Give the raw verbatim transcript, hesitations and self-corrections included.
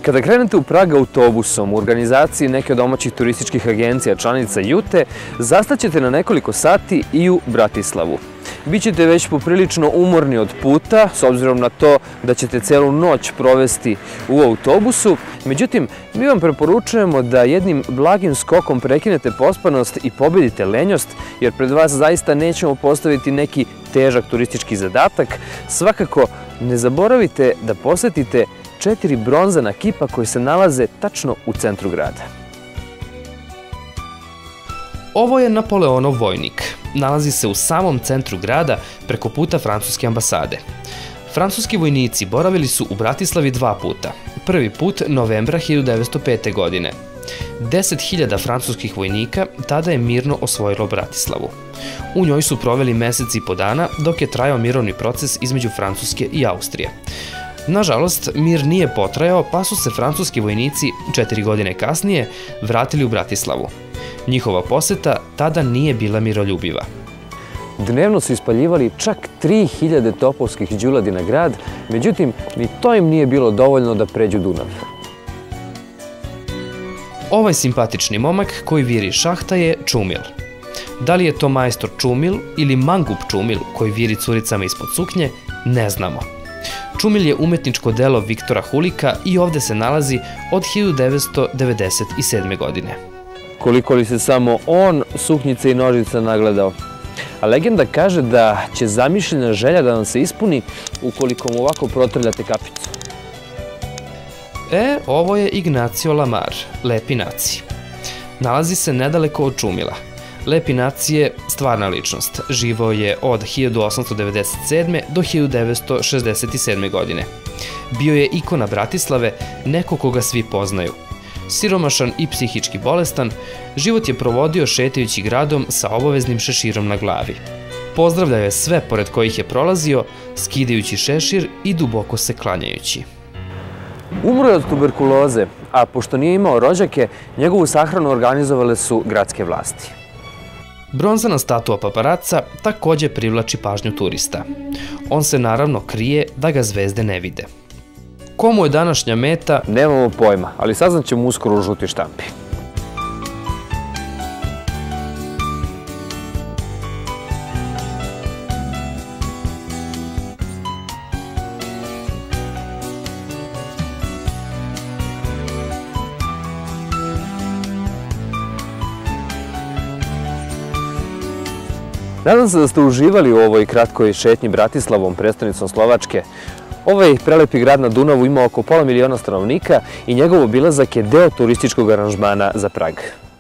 Kada krenete u Prag autobusom u organizaciji neke od domaćih turističkih agencija članica Jute, zastaćete na nekoliko sati i u Bratislavu. Bićete već poprilično umorni od puta, s obzirom na to da ćete celu noć provesti u autobusu. Međutim, mi vam preporučujemo da jednim blagim skokom prekinete pospanost i pobedite lenjost, jer pred vas zaista nećemo postaviti neki težak turistički zadatak. Svakako, ne zaboravite da posetite četiri bronzana kipa koji se nalaze tačno u centru grada. Ovo je Napoleonov vojnik. Nalazi se u samom centru grada preko puta francuske ambasade. Francuski vojnici boravili su u Bratislavi dva puta. Prvi put novembra hiljadu devetsto pete. godine. deset hiljada francuskih vojnika tada je mirno osvojilo Bratislavu. U njoj su proveli mesec i po dana dok je trajao mirovni proces između Francuske i Austrije. Nažalost, mir nije potrajao pa su se francuski vojnici četiri godine kasnije vratili u Bratislavu. Njihova poseta tada nije bila miroljubiva. Dnevno su ispaljivali čak tri hiljade topovskih đuladi na grad, međutim, ni to im nije bilo dovoljno da pređu Dunav. Ovaj simpatični momak koji viri šahta je Čumil. Da li je to majstor Čumil ili mangup Čumil koji viri curicama ispod suknje, ne znamo. Čumil je umetničko delo Viktora Hulika i ovde se nalazi od hiljadu devetsto devedeset sedme. godine. Koliko li se samo on suknjice i nožica nagledao. A legenda kaže da će zamišljena želja da vam se ispuni ukoliko mu ovako protrljate kapicu. E, ovo je Ignacio Lamar, Lepi Naci. Nalazi se nedaleko od Čumila. Lepi Naci je stvarna ličnost. Živao je od hiljadu osamsto devedeset sedme. do hiljadu devetsto šezdeset sedme. godine. Bio je ikona Bratislave, neko koga svi poznaju. Siromašan i psihički bolestan, život je provodio šetajući gradom sa obaveznim šeširom na glavi. Pozdravljao je sve pored kojih je prolazio, skidajući šešir i duboko se klanjajući. Umro je od tuberkuloze, a pošto nije imao rođake, njegovu sahranu organizovale su gradske vlasti. Bronzana statua paparaca takođe privlači pažnju turista. On se naravno krije da ga zvezde ne vide. Komu je današnja meta? Nemamo pojma, ali saznat ćemo uskoro u žutoj štampi. Nadam se da ste uživali u ovoj kratkoj šetnji Bratislavom, prestonicom Slovačke. Ovaj prelepi grad na Dunavu ima oko pola miliona stanovnika i njegov obilazak je deo turističkog aranžmana za Prag.